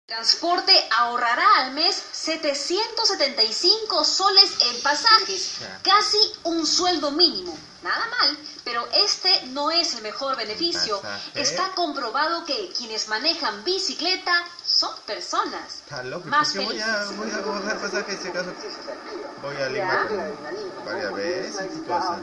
Transporte ahorrará al mes 775 soles en pasajes, casi un sueldo mínimo. Nada mal, pero este no es el mejor beneficio. Está comprobado que quienes manejan bicicleta son personas más felices. Voy a coger pasajes si acaso voy a Lima varias veces. ¿Qué pasa?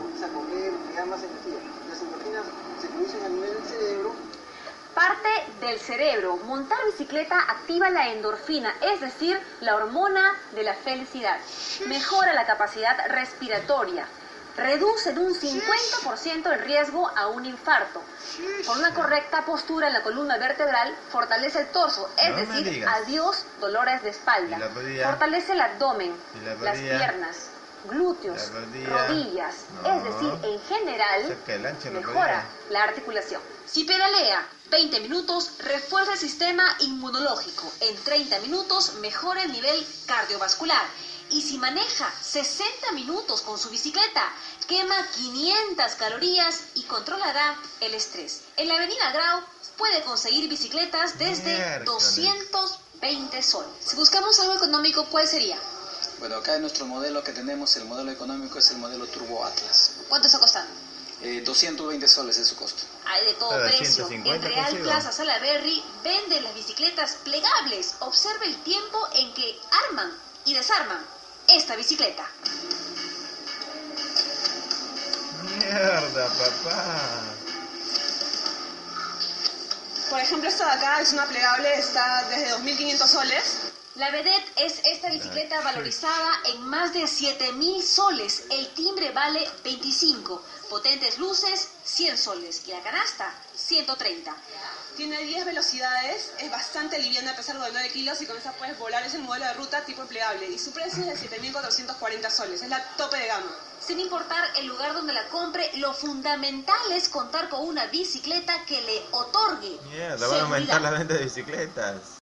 Parte del cerebro. Montar bicicleta activa la endorfina, es decir, la hormona de la felicidad. Mejora la capacidad respiratoria. Reduce en un 50% el riesgo a un infarto. Con una correcta postura en la columna vertebral, fortalece el torso, es decir, adiós dolores de espalda. Fortalece el abdomen, las piernas, glúteos, rodillas, es decir, en general, mejora la articulación. Si pedalea 20 minutos, refuerza el sistema inmunológico. En 30 minutos, mejora el nivel cardiovascular. Y si maneja 60 minutos con su bicicleta, quema 500 calorías y controlará el estrés. En la avenida Grau puede conseguir bicicletas desde 220 soles. Si buscamos algo económico, ¿cuál sería? Bueno, acá en nuestro modelo que tenemos, el modelo económico es el modelo Turbo Atlas. ¿Cuánto está costando? 220 soles es su costo. Hay de todo precio. En Real Plaza Salaberry venden las bicicletas plegables. Observe el tiempo en que arman y desarman esta bicicleta. Mierda, papá. Por ejemplo, esta de acá es una plegable, está desde 2.500 soles. La vedette es esta bicicleta valorizada en más de 7.000 soles. El timbre vale 25. Potentes luces, 100 soles. Y la canasta, 130. Tiene 10 velocidades, es bastante liviana a pesar de 9 kilos y con esa puedes volar. Es el modelo de ruta tipo plegable y su precio es de 7.440 soles. Es la tope de gama. Sin importar el lugar donde la compre, lo fundamental es contar con una bicicleta que le otorgue Mierda, van a aumentar la venta de bicicletas.